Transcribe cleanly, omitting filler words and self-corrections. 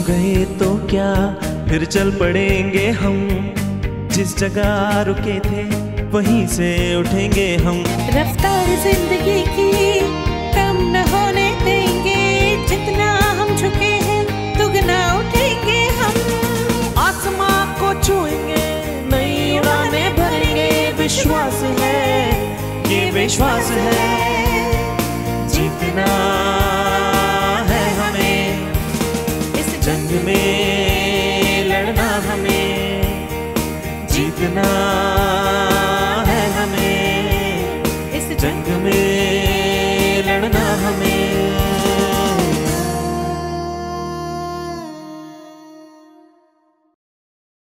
गए तो क्या, फिर चल पड़ेंगे हम। जिस जगह रुके थे वहीं से उठेंगे हम। रफ्तार जिंदगी की कम न होने देंगे, जितना हम झुके हैं दुगना उठेंगे हम। आसमां को छुएंगे, नई उड़ानें भरेंगे। विश्वास है, ये विश्वास है, जीतना है हमें इस जंग में।